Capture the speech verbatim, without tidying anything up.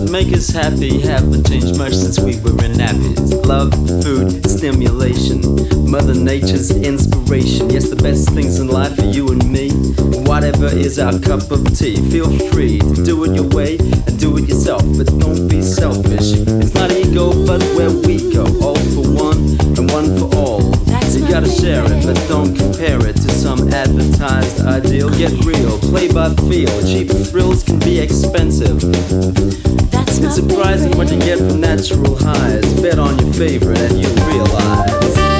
that make us happy haven't changed much since we were in nappies. Love, food, stimulation, Mother Nature's inspiration. Yes, the best things in life for you and me. Whatever is our cup of tea. Feel free to do it your way and do it yourself, but don't be selfish. It's not ego, but where we go. All for one and one for all. You gotta share it, but don't compare it to some advertised ideal. Get real, play by feel. Cheap thrills can be expensive. It's surprising what you get from natural highs. Bet on your favorite and you realize